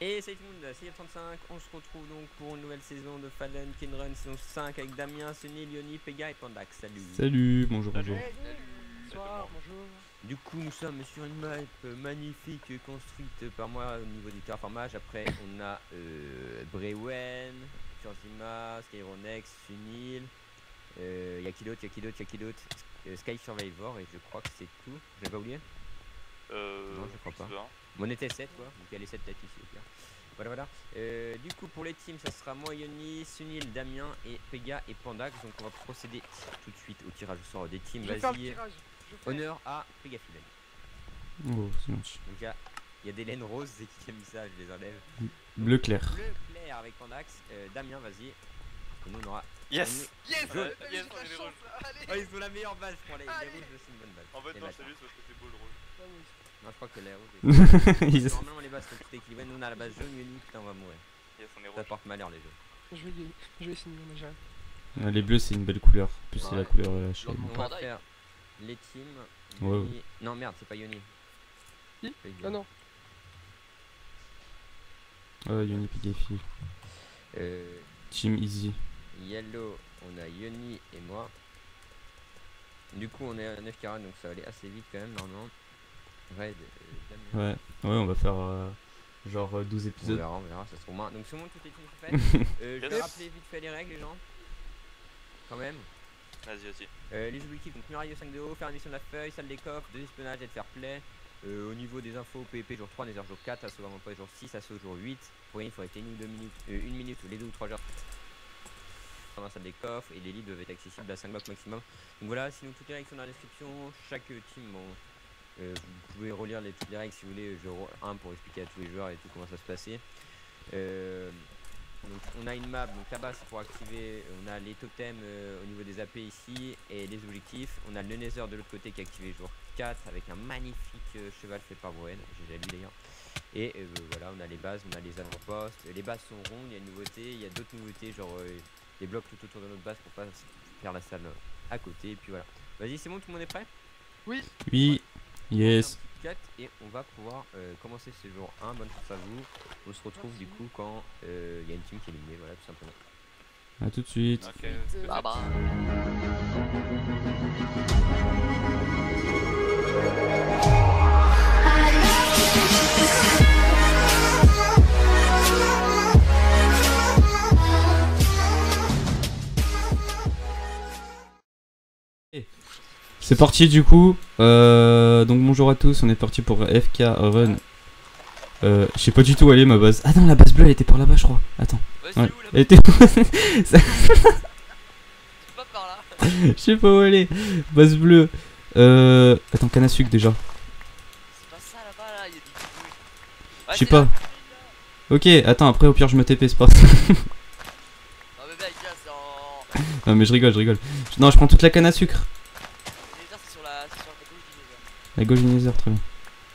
Et salut tout le monde, c'est Yep35, on se retrouve donc pour une nouvelle saison de Fallen Kin Run saison 5 avec Damien, Sunil, Yoni, Pega et Pandax. Salut. Salut, bonjour, bonjour. Bonsoir, bonjour. Du coup nous sommes sur une map magnifique construite par moi au niveau du terraformage. Après on a Brewen, Turzima, Skyronex, Sunil, y'a qui d'autre, Sky Survivor et je crois que c'est tout. J'ai pas oublié? Non je crois pas. On était 7 quoi, donc il y a les 7 têtes ici au pire. Voilà. Du coup pour les teams ça sera moi, Yoni, Sunil, Damien et Pega et Pandax. Donc on va procéder tout de suite au tirage au sort des teams. Vas-y. Honneur à Pega Fidel. Oh, c'est gentil. Donc il y a des laines roses et qui aiment ça, je les enlève. Bleu clair. Bleu clair avec Pandax. Damien vas-y. Et nous on aura. Yes. Yes. Yes. Oh, ils ont la meilleure base pour les rouges, c'est une bonne base. En fait non, c'est juste parce que c'est beau le rôle. Non, je crois que les rouges. Normalement les bases sont toutes équilibrées. Nous on a la base jaune, Yoni, putain on va mourir. Yes, on est Ça rouge. porte malheur les jeux. Je vais essayer, on a déjà. Les bleus, c'est une belle couleur. En plus, c'est Ouais. la couleur HM. On va faire les teams. Ouais. Yoni... Non merde, c'est pas Yoni. Si. Ah non. Yoni Pigafi. Team Easy. Yellow, on a Yoni et moi. Du coup, on est à 9 carats, donc ça va aller assez vite quand même, normalement. Red, Damien. Ouais, on va faire genre 12 On épisodes. verra, ça sera au moins. Donc, sur le monde, toutes les teams sont faites. Je vais rappeler vite fait les règles, les gens. Quand même. Vas-y. Les objectifs, donc muraille au 5 de haut, faire la mission de la feuille, salle des coffres, 2 espionnage et de fair play. Au niveau des infos, PvP jour 3, Nether jour 4, assaut avant pas jour 6, assaut jour 8. Pour gagner, il faut rester 1 minute, les 2 ou 3 heures dans la salle des coffres et les lits doivent être accessibles à 5 blocs maximum. Donc voilà, sinon toutes les règles sont dans la description. Chaque team, bon, vous pouvez relire toutes les règles si vous voulez, jour 1 pour expliquer à tous les joueurs et tout comment ça se passait. Donc on a une map, donc là-bas c'est pour activer, on a les totems au niveau des AP ici et les objectifs. On a le Nether de l'autre côté qui est activé jour 4 avec un magnifique cheval fait par Broen, j'ai déjà lu d'ailleurs. Et voilà, on a les bases, on a les avant-postes, les bases sont rondes, il y a une nouveauté, il y a d'autres nouveautés genre des blocs tout autour de notre base pour pas faire la salle à côté et puis voilà. Vas-y, c'est bon, tout le monde est prêt? Oui. Oui, yes. Et on va pouvoir commencer ce jour 1. Bonne chance à vous. On se retrouve du coup quand il y a une team qui est éliminée, voilà tout simplement. A tout de suite. Ok. Bye bye. C'est parti du coup. Donc bonjour à tous, on est parti pour FK Run. Je sais pas du tout où elle est ma base. Ah non, la base bleue elle était par là-bas je crois. Attends. Ouais. Elle était Ça- Pas par là. Je sais pas où elle est. Base bleue. Attends, canne à sucre déjà. C'est pas ça là-bas là, il y a des bruits. Je sais pas. Ok, attends, après au pire je me TP, c'est pas. Non mais mec, là c'est en. Non mais je rigole. Non, je prends toute la canne à sucre. Les lézards c'est sur la gauche du lézard. La gauche du Nether, très bien.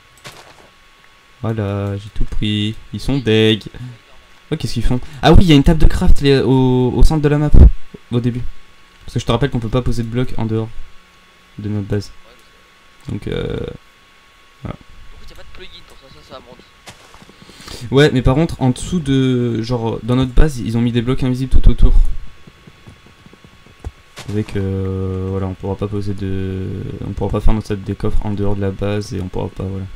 Voilà, j'ai tout pris. Ils sont deg. Oh, qu'est-ce qu'ils font? Ah oui, il y a une table de craft au centre de la map. Au début. Parce que je te rappelle qu'on peut pas poser de blocs en dehors de notre base. Ouais, Donc donc y'a pas de plugin pour ça monte. ouais, mais par contre, en dessous de... Genre, dans notre base, ils ont mis des blocs invisibles tout autour. Avec, voilà, on pourra pas poser de... On pourra pas faire notre salle des coffres en dehors de la base et on pourra pas, voilà.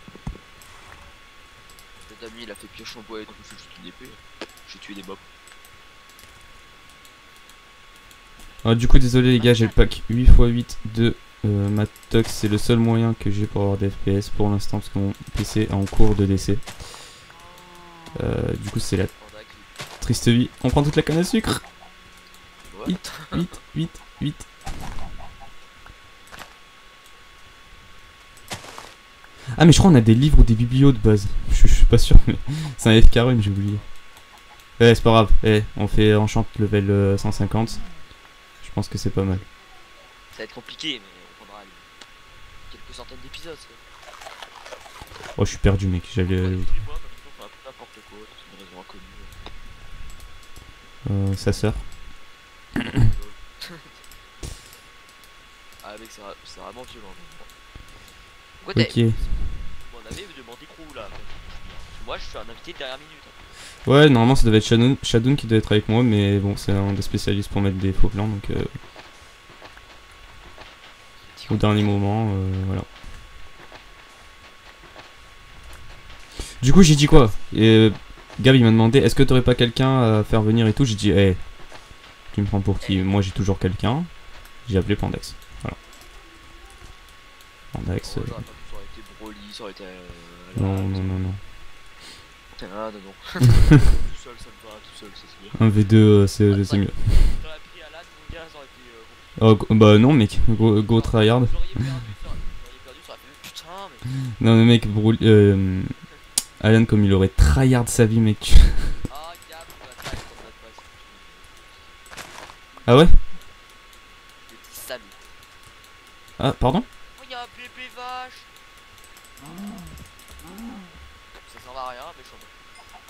Cet ami il a fait pioche en bois et tout, c'est juste une épée. J'ai tué des mobs. Alors, du coup, désolé les gars, j'ai le pack 8x8 de Matox. C'est le seul moyen que j'ai pour avoir des FPS pour l'instant parce que mon PC est en cours de décès. Du coup, c'est la triste vie. On prend toute la canne à sucre. Ouais. 8. Ah mais je crois qu'on a des livres ou des biblios de base. Je suis pas sûr mais c'est un FK Run, j'ai oublié. C'est pas grave. On fait enchant level 150. Je pense que c'est pas mal. Ça va être compliqué mais on prendra quelques centaines d'épisodes. Oh je suis perdu mec, j'allais... Dis-moi, comme ça on fait un peu n'importe quoi, c'est une raison inconnue. sa sœur. Ah mec c'est vraiment violent. Pourquoi Ok. Bon, savez, vous demandez crew là. Moi je suis un invité de dernière minute. Ouais, normalement ça devait être Shadoun qui devait être avec moi, mais bon, c'est un des spécialistes pour mettre des faux plans, donc au dernier moment, voilà. Du coup, j'ai dit quoi? Et Gab il m'a demandé est-ce que t'aurais pas quelqu'un à faire venir et tout. J'ai dit, hey, tu me prends pour qui? Moi j'ai toujours quelqu'un. J'ai appelé Pandex. Voilà. Pandex. Ça aurait été Broly, ça aurait été. Non, non, non, non. Ah, non, non. Tout seul, ça me va, tout seul, ça c'est bien. Un V2, c'est mieux. J'aurais pris Alan, mon gars, ça aurait été. Oh, bah non, mec, go tryhard. Vous l'auriez perdu, ça aurait fait putain, mais. Non, mais mec, Alan, comme il aurait tryhard sa vie, mec. Ah, Gab, on va tryhard comme notre base. Ah ouais? Des petits salauds. Ah, pardon? Oh, y'a un bébé vache! Ça sert à rien, mais je suis en mode.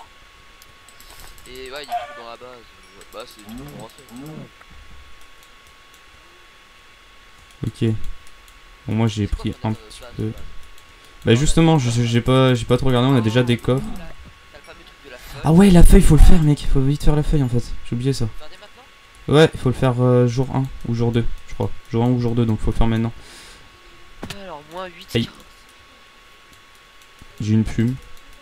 Et ouais, il est tout dans la base. Ouais, bah, c'est tout pour rentrer. Ok. Bon, moi j'ai pris un petit peu. Bah justement, j'ai pas trop regardé, on a déjà des coffres. T'as le fameux truc de la feuille. Ah ouais, la feuille, faut le faire, mec. Faut vite faire la feuille en fait. J'ai oublié ça. Regardez maintenant. Ouais, il faut le faire jour 1 ou jour 2, je crois. Jour 1 ou jour 2, donc faut le faire maintenant. Alors, moins 8. Aïe. J'ai une plume.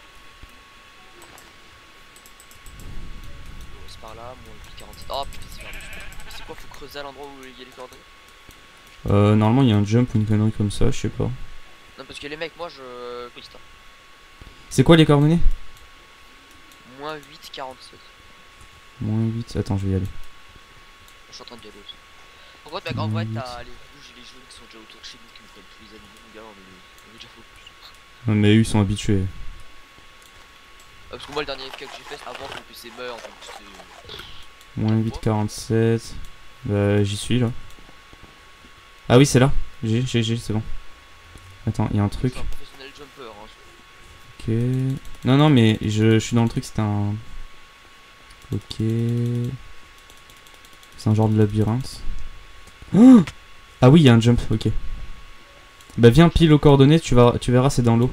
C'est par là, moins 8, 47. Oh putain, c'est vers dessus. Mais c'est quoi, faut creuser à l'endroit où il y a les coordonnées? Normalement il y a un jump ou une connerie comme ça, je sais pas. Non, parce que les mecs, moi je. Oui, c'est ça. C'est quoi les coordonnées? Moins 8, 47. Moins 8, attends, je vais y aller. Je suis en train de y aller aussi. En gros, mec, en vrai, Moins t'as les rouges et les jaunes qui sont déjà autour de chez nous, qui nous prennent tous les animaux, mon gars, on est déjà focus. Non, mais eux ils sont habitués. Parce que moi, le dernier FK que j'ai fait, c'est avant que le PC meure, donc c'est. Moins 8, 47. Bah j'y suis là. Ah oui, c'est là. J'ai, c'est bon. Attends, il y a un Je truc. suis un professionnel jumper, hein. Ok. Non, non, mais je suis dans le truc, c'était un. Ok. C'est un genre de labyrinthe. Oh, ah oui, il y a un jump, ok. Bah viens pile aux coordonnées, tu verras, c'est dans l'eau.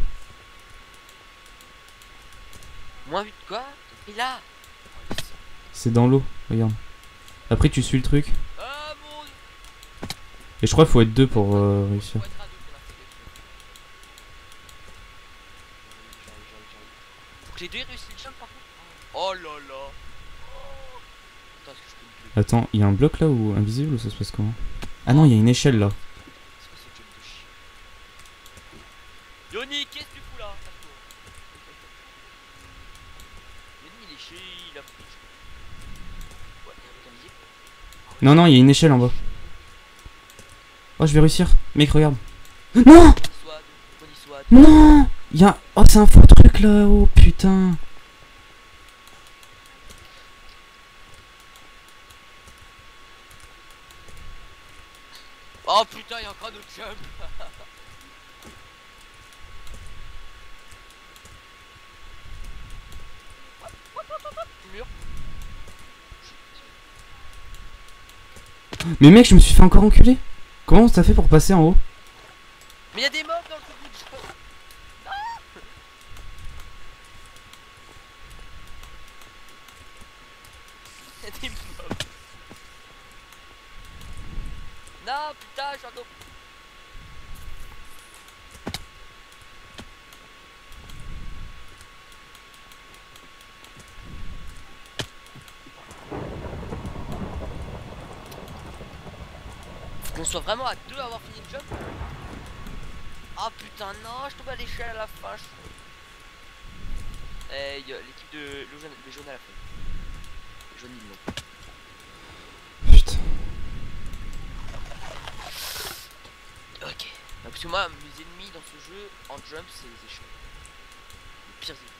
Moins 8 quoi? Et là? C'est dans l'eau, regarde. Après tu suis le truc. Ah mon dieu! Et je crois qu'il faut être deux pour réussir. Faut être à deux pour la faire. Faut que les deux réussissent le jump par contre. Oh là là! Oh. Attends, est-ce que je peux me tuer? Attends, il y a un bloc là ou invisible ou ça se passe comment? Ah non, il y a une échelle là. C'est quoi ce jump de chien? Yoni, qu'est-ce que tu fous là? Yoni, il est chez. Il a pris. Ouais, il y a un invisible. Non, non, il y a une échelle en bas. Oh, je vais réussir. Mec, regarde. Non! Soit, Bonnie soit. Non! Il y a. Oh, c'est un faux truc là. Oh putain. Oh putain, il y a encore un autre jump. Mur. Mais mec, je me suis fait encore enculer. Comment t'as fait pour passer en haut? Mais il y a des mobs dans le trou de jump. Il y a des mobs. Non, putain, je suis encore. Faut qu'on soit vraiment à deux à avoir fini le jump. Ah putain, non, je tombe à l'échelle à la fin. Eh, l'équipe de le jaune à la fin. Le jaune ils l'ont. Putain. Ok. Non, parce que moi, mes ennemis dans ce jeu en jump, c'est les échelles. Les pires ennemis.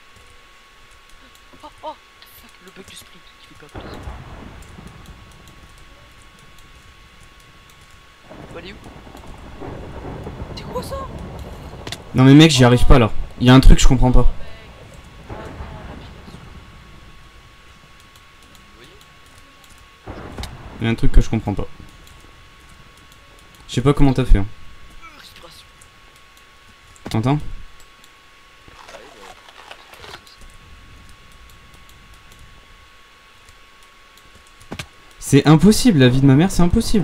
Oh, oh, what the fuck, le bug du sprint qui fait pas plaisir. Faut aller où? C'est quoi ça? Non, mais mec, j'y arrive pas là. Il y a un truc, je comprends pas. Oh, mec. Oh non, la pire. Vous voyez? Il y a un truc que je comprends pas. Je sais pas comment t'as fait. Hein. Respiration. T'entends? C'est impossible, la vie de ma mère, c'est impossible.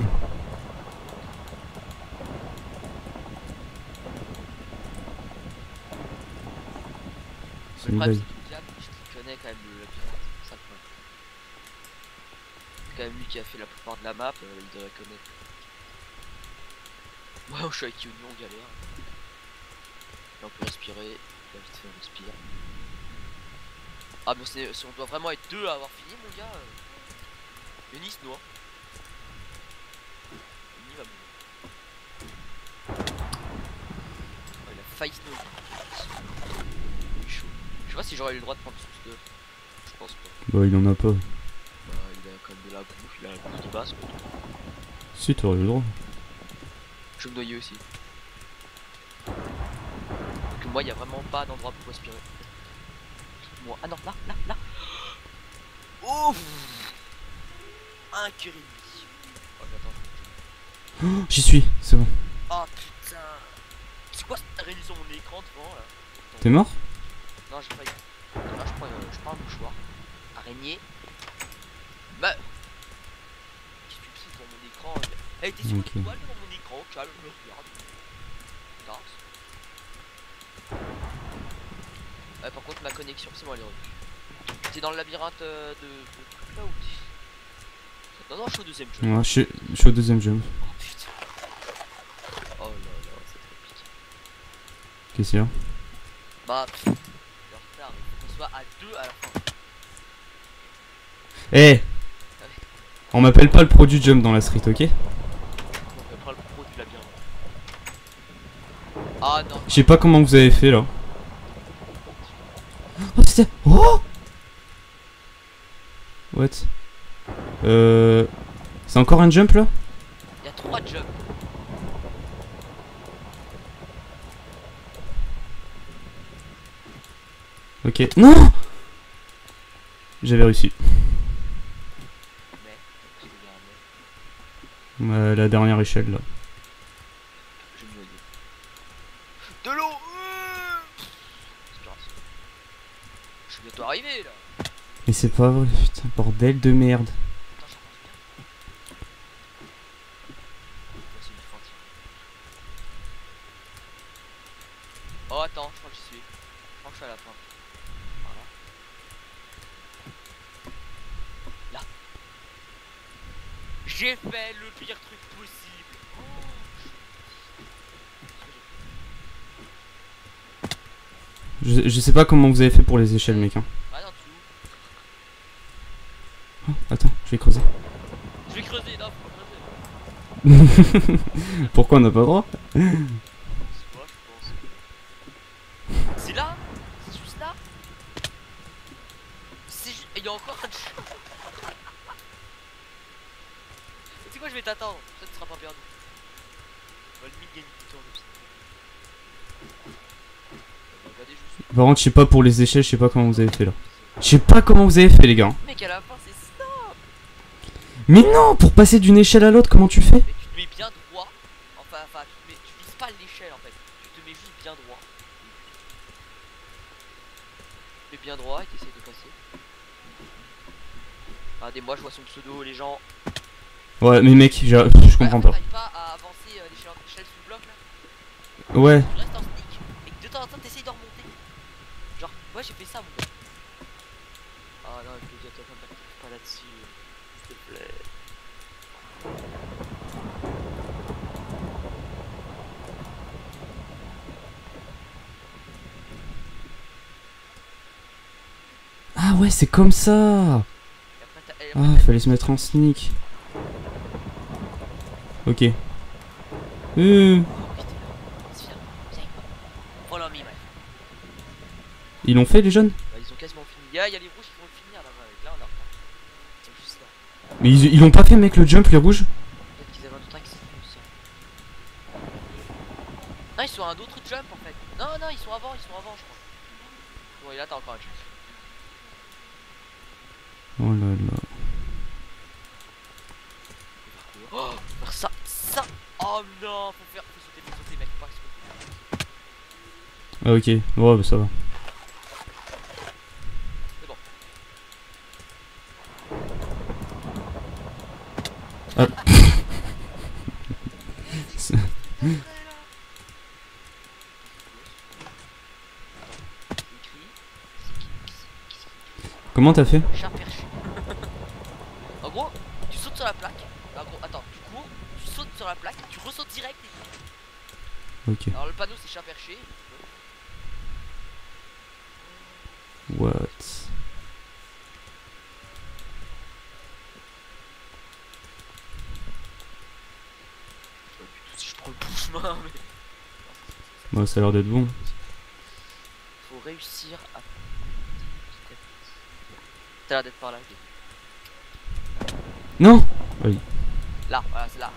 C'est Le une problème, blague. c'est que Diable, je connais quand même le labyrinthe. C'est ça le problème. C'est quand même lui qui a fait la plupart de la map, il devrait connaître. Moi, je suis avec Union, on galère. Là, on peut respirer. Là, vite fait, on respire. Ah, mais si on doit vraiment être deux à avoir fini, mon gars. Denis se noie. Il va mourir. Oh, il a failli se noyer. Il est chaud. Je sais pas si j'aurais eu le droit de prendre son stuff. Je pense pas. Bah, il en a pas. Bah, il a quand même de la bouffe, il a la bouffe de base. Quoi. Si, t'aurais eu le droit. Je vais me noyer aussi. Donc moi, il y a vraiment pas d'endroit pour respirer. Moi, ah non, là. Ouf. Un cœur et demi. Oh, attends. Oh, j'y suis, c'est bon. Oh putain. C'est quoi cette réalisation mon écran devant là? T'es mort? Non, j'ai pas eu. Là, je prends un mouchoir. Araignée. Bah. Qu'est-ce que tu fais devant mon écran? Elle était sur Ok. une toile devant mon écran. Calme, me regarde. Tasse. Ouais, par contre, ma connexion, c'est moi, elle est revenue. T'es dans le labyrinthe de trucs là ou t'es... Non, je suis au deuxième jeu. Ouais, je suis au deuxième jump. Oh putain. Oh là là, c'est trop piqué. Qu'est-ce qu'il y a? Bah, le retard, il faut qu'on soit à deux à la fin. Eh! On m'appelle pas le pro du jump dans la street, ok? On prend le pro du labyrinthe. Ah non. Je sais pas comment vous avez fait là. Oh, c'était. Oh! What? C'est encore un jump là? Il y a 3 jumps. Ok. Non! J'avais réussi. Mais, je vais garder. La dernière échelle là. Je vais me noyer. De l'eau. Respiration. Je suis bientôt arrivé là. Mais c'est pas vrai, putain, bordel de merde. Attends, j'en pense bien. Là, c'est une fente. Oh, attends, je crois que j'y suis. Je crois que je suis à la fin. Voilà. Là. J'ai fait le pire truc possible. Je sais pas comment vous avez fait pour les échelles, mec. Hein. Ah non, dessous. Oh, attends, je vais creuser. Je vais creuser, non, faut pas creuser. Pourquoi on n'a pas le droit? C'est quoi, je pense. C'est là? C'est juste là? C'est juste. Il y a encore un. Tu sais quoi, je vais t'attendre. Ça ne sera pas perdu. On va limite gagner du temps comme ça. Regardez juste. Par contre, je sais pas pour les échelles, je sais pas comment vous avez fait là. Je sais pas comment vous avez fait, les gars. Mec, à la fin, c'est ça. Mais non, pour passer d'une échelle à l'autre, comment tu fais? Mais tu te mets bien droit. Enfin, tu vises pas l'échelle en fait. Tu te mets juste bien droit. Tu te mets bien droit et t'essayes de passer. Regardez, moi je vois son pseudo, les gens. Ouais, mais mec, je comprends pas. T'arrives pas à avancer l'échelle sous le bloc là? Ouais. Tu restes en sneak et que de temps en temps t'essayes de remonter. Genre, ouais, j'ai fait ça mon gars. Ah non, je te dis, attends, pas là-dessus. S'il te plaît. Ah ouais, c'est comme ça. Et après, Ah, fallait se mettre en sneak. Ok. Oh putain, viens, follow me, mec. Ils l'ont fait, les jeunes? Bah, ils ont quasiment fini. Il y a les rouges qui vont le finir là-bas. Là, on leur prend. C'est juste là. Mais ils l'ont pas fait, mec, le jump, les rouges? Peut-être qu'ils avaient un autre axe. Non, ils sont à un autre jump en fait. Non, non, ils sont avant, je crois. Bon, et là, t'as encore un jump. Oh là là. Oh, faire ça. Oh non, faut sauter, mec. Faut pas exploser. Ah ok, ouais, bah ça va. C'est bon. Comment t'as fait? Chat perché. En gros, tu sautes sur la plaque. En gros, attends, tu cours, tu sautes sur la plaque, tu ressautes direct et... Ok. Alors le panneau c'est chat perché. What? Si je prends le bon chemin, mais... Bah, ça a l'air d'être bon. Faut réussir à... T'as l'air d'être par là. Non! Oui. Là, voilà, c'est là.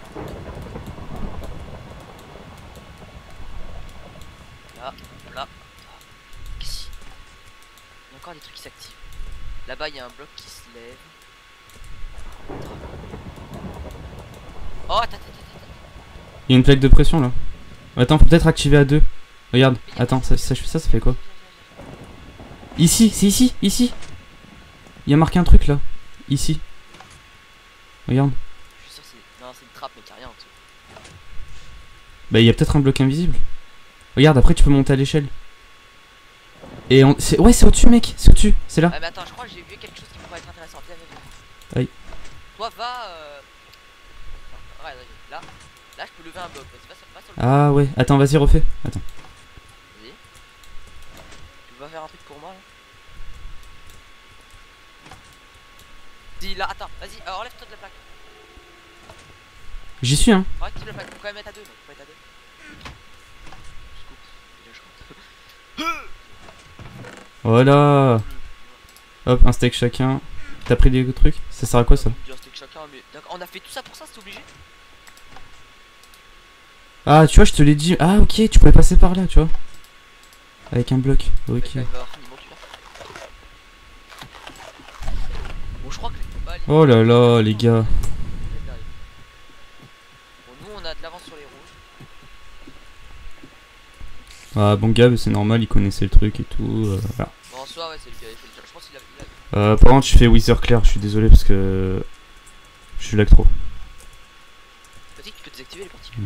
Là, là. Ici. Il y a encore des trucs qui s'activent. Là-bas, il y a un bloc qui se lève. Oh, attends. Il y a une plaque de pression là. Attends, faut peut-être activer à 2. Regarde, attends, ça fait quoi? Ici, c'est ici, ici. Il y a marqué un truc là. Ici. Regarde. Je suis sûr que c'est... Non, c'est une trappe, mais qu'il n'y a rien en dessous. Bah, il y a peut-être un bloc invisible. Regarde, après tu peux monter à l'échelle. Et on... Ouais, c'est au-dessus, mec. C'est au-dessus. C'est là. Ah, mais attends, je crois que j'ai vu quelque chose qui pourrait être intéressant. Viens. Aïe. Toi, va... Non, ouais, là. Là, je peux lever un bloc. Vas-y, va sur le... Ah ouais. Attends, vas-y, refais. Attends. Vas-y. Tu vas faire un truc pour moi, là? Dis là, attends, vas-y, enlève-toi de la plaque. J'y suis, hein. Ouais, tu la plaque, faut quand même mettre à 2, mec, faut mettre à 2. Je coupe, déjà je rentre. Voilà. Hop, un steak chacun. T'as pris des trucs? Ça sert à quoi ça? Un steak chacun, mais d'accord, on a fait tout ça pour ça, c'est obligé? Ah, tu vois, je te l'ai dit. Ah, ok, tu pouvais passer par là, tu vois. Avec un bloc. Ok. Bon, je crois que les... Oh là là, les gars. Bon, nous on a de l'avance sur les rouges. Ah, bon, Gab, c'est normal, il connaissait le truc et tout. Voilà. Bon, en soi, ouais, c'est lui qui avait fait le job. Je pense qu'il a... Par contre, je fais Wither Clair, je suis désolé parce que. Je suis lag trop. Vas-y, tu peux désactiver les particules.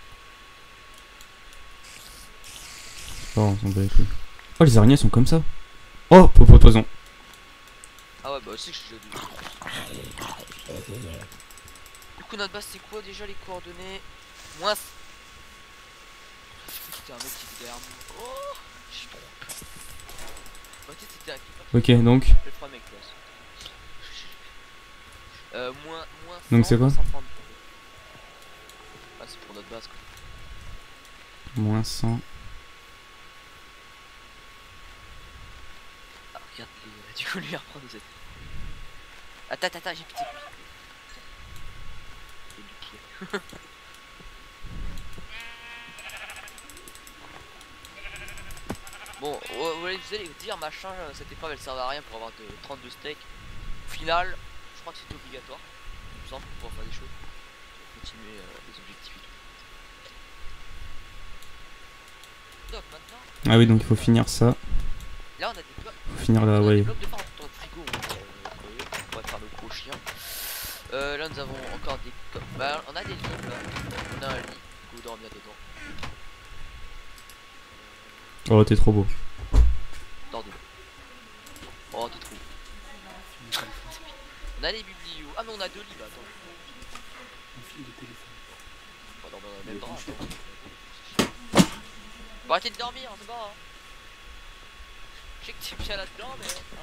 Oh, on s'en bat les couilles. Oh, les araignées sont comme ça. Oh, popo de poison. Ah ouais, bah aussi, je suis déjà dit. Du coup, notre base, c'est quoi déjà les coordonnées? Moins. C'était un mec qui était derrière moi. Oh, j'ai trop peur. Bah, tu sais, c'était un Ok, donc. Je le ferai, mec, là. Moins 100, Donc, c'est quoi? 130. Ah, c'est pour notre base, quoi. Moins 100. Ah, regarde, du coup, lui reprendre des... Attends, j'ai pitié. J'ai du pied. Bon, vous allez dire, machin, cette épreuve elle servait à rien pour avoir 32 steaks. Au final, je crois que c'était obligatoire. Il me semble, pour faire des choses. Pour continuer les objectifs et tout. Donc maintenant. Ah oui, donc il faut finir ça. Là, on a des blocs. Faut finir là, On a ouais. des blocs de part dans le frigo. On pourrait faire le gros chien. Là, nous avons encore des. Bah, on a des lits là. On a un lit. Go dormir dedans. Oh, t'es trop beau. Dors dedans. Oh, t'es trop beau. On a les biblios. Ah, mais on a 2 lits là. Attends. On va dormir dans le même drap. Faut arrêter de dormir, c'est bon. Hein. Je sais que t'es bien là-dedans, mais. Hein.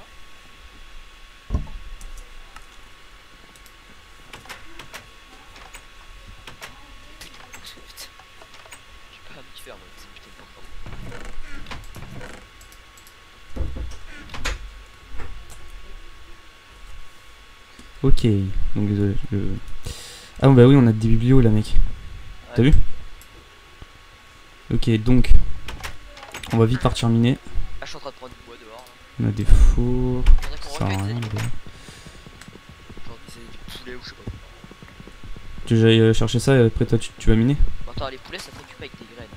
J'ai pas à me faire, moi, c'est putain de portant. Ok, donc Ah bah oui, on a des biblios là, mec. Ouais. T'as vu? Ok, donc on va vite partir miner. Là, je suis en train de prendre du bois dehors. Hein. On a des fours. Faudrait qu'on Ça sert à recueille rien, des les gars. genre des poulets ou je sais pas. Tu veux que j'aille chercher ça et après toi tu vas miner? Bon, attends, les poulets ça se récupère avec des graines.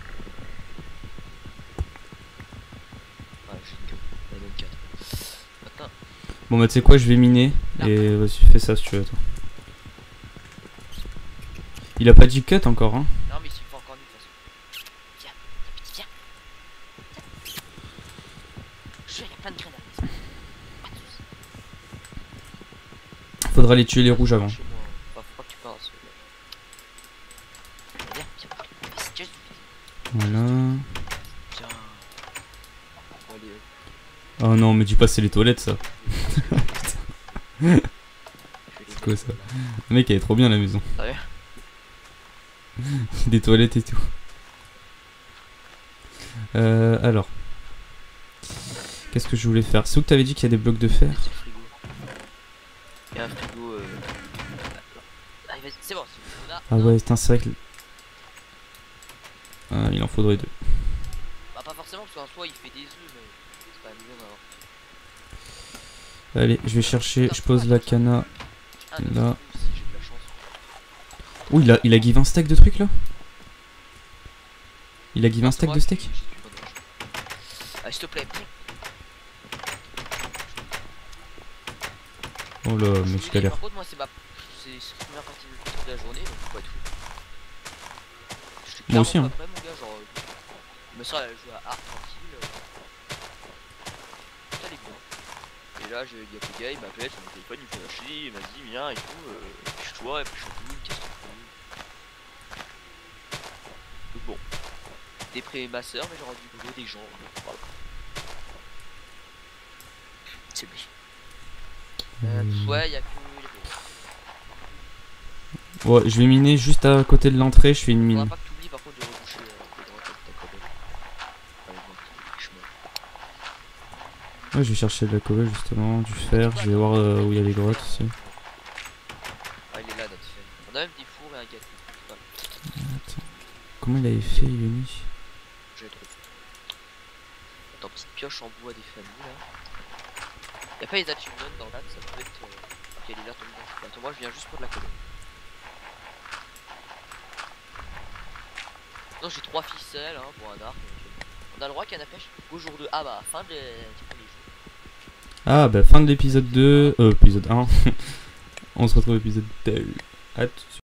Ouais, j'ai une queue. La même 4. Maintenant. Bon bah tu sais quoi, je vais miner et vas-y fais ça si tu veux toi. Il a pas dit cut encore hein. Non, mais il suffit encore d'une façon. Viens, viens. Je suis, il y a plein de graines à la maison. Pas de soucis. Faudra aller tuer les rouges avant. Chez moi. Bah, faut pas que tu passes. Viens, viens. Voilà. Tiens. Bon, allez, Oh non, mais dis pas c'est les toilettes ça. je vais les C'est quoi mettre ça? là. Le mec elle est trop bien la maison. Ah ouais. Des toilettes et tout. Alors. Qu'est-ce que je voulais faire? C'est où que t'avais dit qu'il y a des blocs de fer? Petit frigo. Il y a un frigo. Allez, vas-y, c'est bon. On a. Ah ouais, c'est un sac. Ah, il en faudrait deux. Bah, pas forcément, parce qu'en soi, il fait des œufs, mais c'est pas bien d'avoir. Allez, je vais chercher. Je pose la cana. Ah, non, Là. c'est cool, si j'ai de la chance. Oh, il a give un stack de trucs là? Il a give un stack de steak? Ah, s'il te plaît. Oh là, mais je galère. Par contre, moi, c'est la première partie de la journée, donc faut pas être fou. Je suis Moi aussi, clairement hein. pas prêt, mon gars, genre. Mais ça, elle joue à art tranquille. Ça allait bien. Et là, il y a le gars, il m'appelle sur mon téléphone, il me fait lâcher, il m'a dit, viens et tout. Je suis toi, et puis je suis cool, qu'est-ce que tu fais? Donc bon. Déprimé ma soeur, mais j'ai rendu boulot des gens. Voilà. C'est bien. Ouais, y'a que. Ouais, je vais miner juste à côté de l'entrée, je fais une Faudra mine. pas que t'oublies par contre de reboucher les droites avec ta cobble. Avec mon petit chemin. Ouais, je vais chercher de la cobble justement, du fer, je vais voir où il y a les grottes aussi. Ah, il est là notre fer. On a même des fours et un gâteau. Voilà. Attends. Comment il avait fait, Yoni? J'ai trop. Attends, petite pioche en bois des familles là. Y'a pas les achievements dans là, ça peut être. Ok, il est là ton gars. Attends, moi je viens juste pour de la cobble. Non, j'ai 3 ficelles hein, pour un arc. On a le droit qu'il y en a pêche au jour 2. Ah bah, fin de. Du premier jour. Ah bah fin de l'épisode 2, épisode 1. On se retrouve épisode 2. À tout de suite.